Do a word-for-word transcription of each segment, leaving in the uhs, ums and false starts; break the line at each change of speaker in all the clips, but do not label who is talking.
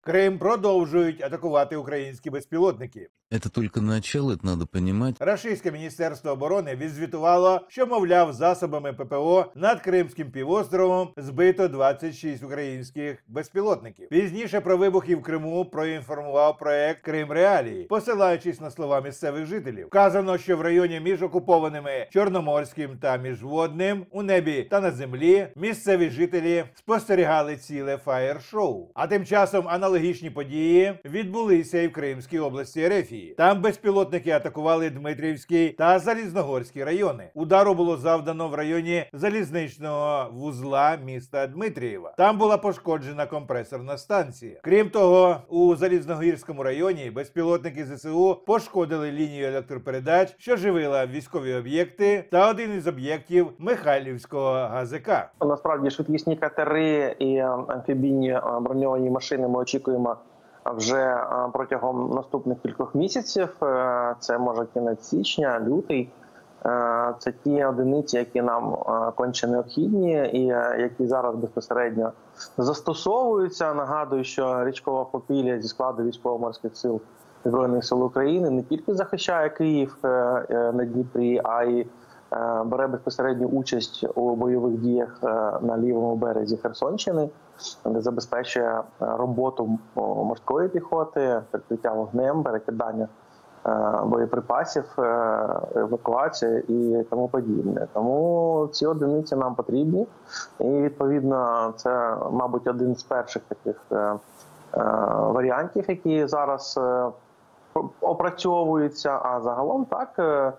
Крим продовжують атакувати українські безпілотники.
Это только начало, это надо понимать.
Російське міністерство оборони відзвітувало, що, мовляв, засобами ППО над Кримським півостровом збито двадцять шість українських безпілотників. Пізніше про вибухи в Криму проінформував проект «Крим Реалії», посилаючись на слова місцевих жителів. Вказано, що в районі між окупованими Чорноморським та Міжводним у небі та на землі місцеві жителі спостерігали ціле фаєр-шоу. А тим часом аналогічні події відбулися і в Кримській області РФ. Там безпілотники атакували Дмитрівський та Залізногорський райони. Удару було завдано в районі залізничного вузла міста Дмитрієва. Там була пошкоджена компресорна станція. Крім того, у Залізногірському районі безпілотники ЗСУ пошкодили лінію електропередач, що живила військові об'єкти, та один із об'єктів Михайлівського ГАЗК.
Насправді швидкісні катери і амфібійні броньовані машини ми очікуємо вже протягом наступних кількох місяців. Це може кінець січня, лютий. Це ті одиниці, які нам конче необхідні і які зараз безпосередньо застосовуються. Нагадую, що річкова флотилія зі складу військово-морських сил Збройних сил України не тільки захищає Київ на Дніпрі, а й бере безпосередню участь у бойових діях на лівому березі Херсонщини, де забезпечує роботу морської піхоти, прикриття вогнем, перекидання боєприпасів, евакуація і тому подібне. Тому ці одиниці нам потрібні. І, відповідно, це, мабуть, один з перших таких варіантів, які зараз опрацьовуються. А загалом так,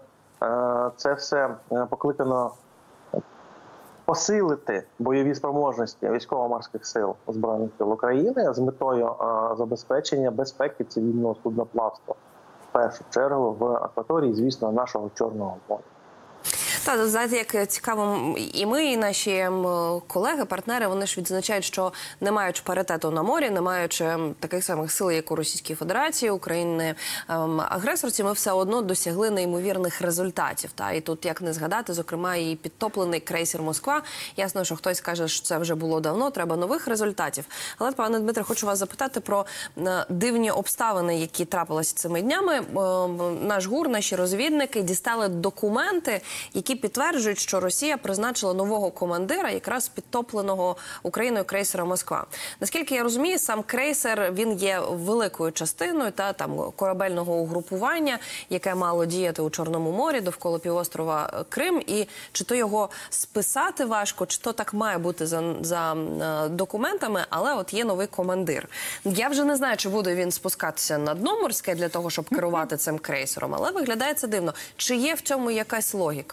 це все покликано посилити бойові спроможності військово-морських сил Збройних сил України з метою забезпечення безпеки цивільного судноплавства. В першу чергу в акваторії, звісно, нашого Чорного моря.
Та, знаєте, як цікаво, і ми, і наші колеги, партнери, вони ж відзначають, що не маючи паритету на морі, не маючи таких самих сил, як у Російській Федерації, України-агресорці, ми все одно досягли неймовірних результатів. Та, і тут, як не згадати, зокрема, і підтоплений крейсер «Москва». Ясно, що хтось каже, що це вже було давно, треба нових результатів. Але, пане Дмитре, хочу вас запитати про дивні обставини, які трапилися цими днями. Наш ГУР, наші розвідники дістали документи, які підтверджують, що Росія призначила нового командира якраз підтопленого Україною крейсера «Москва». Наскільки я розумію, сам крейсер, він є великою частиною та там корабельного угрупування, яке мало діяти у Чорному морі довкола півострова Крим. І чи то його списати важко, чи то так має бути за, за документами, але от є новий командир. Я вже не знаю, чи буде він спускатися на дно морське для того, щоб керувати цим крейсером, але виглядає це дивно. Чи є в цьому якась логіка?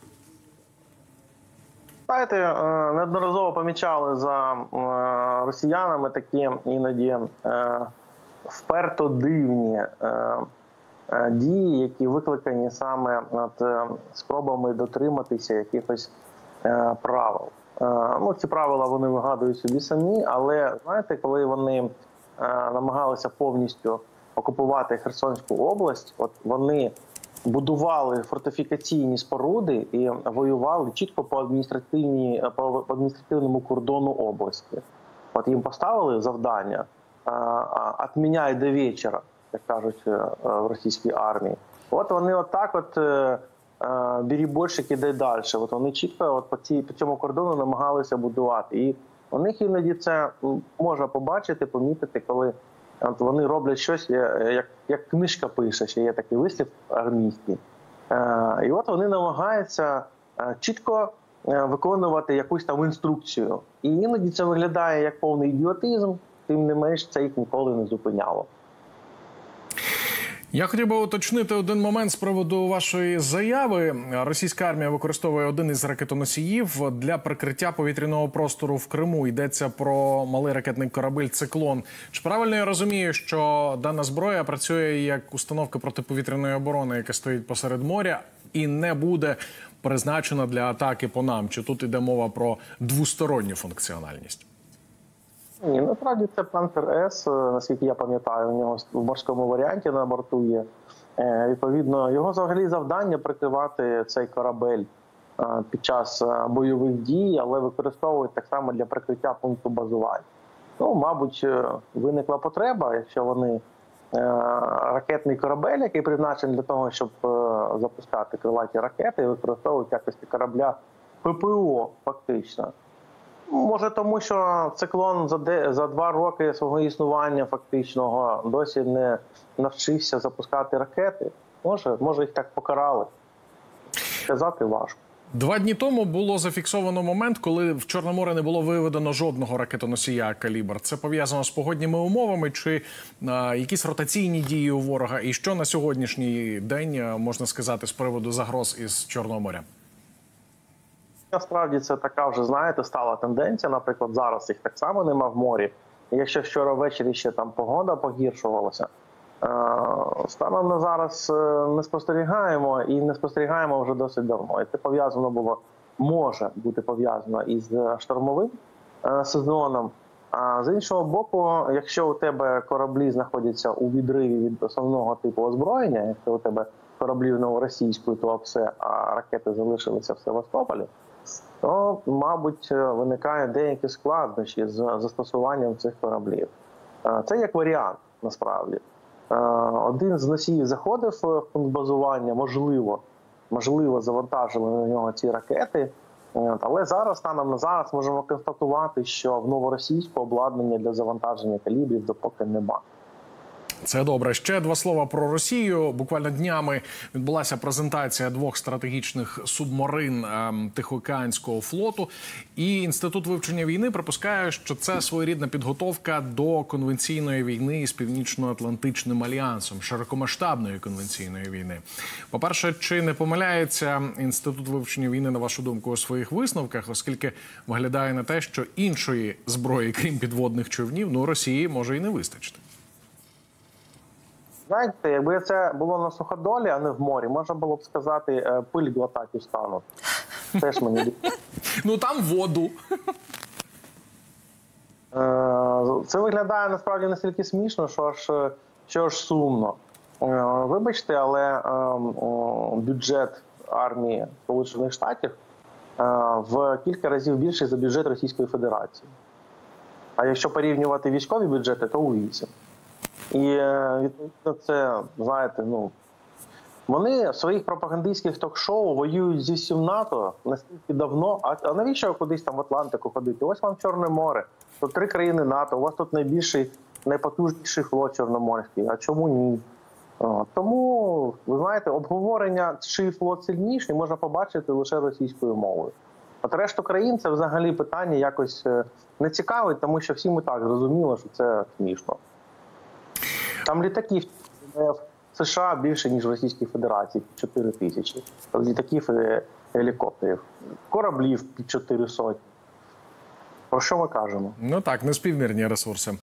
Знаєте, неодноразово помічали за росіянами такі іноді вперто дивні дії, які викликані саме над спробами дотриматися якихось правил. Ну, ці правила вони вигадують собі самі, але, знаєте, коли вони намагалися повністю окупувати Херсонську область, от вони будували фортифікаційні споруди і воювали чітко по адміністративній, по адміністративному кордону області. От їм поставили завдання «отміняй до вечора», як кажуть в російській армії. От вони отак от «бери більше, кидай далі». От вони чітко от по, цій, по цьому кордону намагалися будувати. І у них іноді це можна побачити, помітити, коли от вони роблять щось, як, як книжка пише, ще є такий вислів армійський. Е, і от вони намагаються чітко виконувати якусь там інструкцію. І іноді це виглядає як повний ідіотизм, тим не менш це їх ніколи не зупиняло.
Я хотів би уточнити один момент з приводу вашої заяви. Російська армія використовує один із ракетоносіїв для прикриття повітряного простору в Криму. Йдеться про малий ракетний корабель «Циклон». Чи правильно я розумію, що дана зброя працює як установка протиповітряної оборони, яка стоїть посеред моря, і не буде призначена для атаки по нам? Чи тут йде мова про двосторонню функціональність?
Ні, насправді це «Пантер-С», наскільки я пам'ятаю, у нього в морському варіанті на борту є. Відповідно, його взагалі завдання прикривати цей корабель під час бойових дій, але використовують так само для прикриття пункту базування. Ну, мабуть, е, виникла потреба, якщо вони е, ракетний корабель, який призначений для того, щоб е, запускати крилаті ракети і використовують в якості корабля ППО, фактично. Може тому, що циклон за, де, за два роки свого існування фактичного досі не навчився запускати ракети. Може, може їх так покарали. Сказати важко.
Два дні тому було зафіксовано момент, коли в Чорне море не було виведено жодного ракетоносія «Калібр». Це пов'язано з погодніми умовами чи а, якісь ротаційні дії у ворога? І що на сьогоднішній день можна сказати з приводу загроз із Чорного моря?
Насправді це така вже, знаєте, стала тенденція. Наприклад, зараз їх так само нема в морі. І якщо вчора ввечері ще там погода погіршувалася, станом на зараз не спостерігаємо і не спостерігаємо вже досить давно. І це пов'язано було, може бути пов'язано із штормовим сезоном. А з іншого боку, якщо у тебе кораблі знаходяться у відриві від основного типу озброєння, якщо у тебе кораблів новоросійської, то все, а ракети залишилися в Севастополі, то, мабуть, виникають деякі складнощі з застосуванням цих кораблів. Це як варіант, насправді. Один з носіїв заходив в пункт базування, можливо, можливо, завантажили на нього ці ракети, але зараз, станом на зараз, можемо констатувати, що в новоросійську обладнання для завантаження калібрів допоки нема.
Це добре. Ще два слова про Росію. Буквально днями відбулася презентація двох стратегічних субмарин ем, Тихоокеанського флоту. І Інститут вивчення війни припускає, що це своєрідна підготовка до конвенційної війни із Північно-Атлантичним альянсом, широкомасштабної конвенційної війни. По-перше, чи не помиляється Інститут вивчення війни, на вашу думку, у своїх висновках, оскільки виглядає на те, що іншої зброї, крім підводних човнів, ну, Росії може і не вистачити?
Знаєте, якби це було на суходолі, а не в морі, можна було б сказати, пиль глотати стануть. Теж мені.
Ну там воду.
Це виглядає насправді настільки смішно, що аж, що аж сумно. Вибачте, але бюджет армії Сполучених Штатів в кілька разів більший за бюджет Російської Федерації. А якщо порівнювати військові бюджети, то у вісім. І, відповідно, це, знаєте, ну, вони в своїх пропагандистських ток-шоу воюють зі всім НАТО настільки давно, а, а навіщо кудись там в Атлантику ходити? Ось вам Чорне море, тут три країни НАТО, у вас тут найбільший, найпотужніший флот Чорноморський, а чому ні? О, тому, ви знаєте, обговорення, чий флот сильніший, можна побачити лише російською мовою. От решту країн це взагалі питання якось не цікавить, тому що всім і так зрозуміло, що це смішно. Там літаків в США більше, ніж в Російській Федерації, чотири тисячі. Літаків і гелікоптерів. Кораблів під чотири сотні. Про що ми кажемо?
Ну так, неспівмірні ресурси.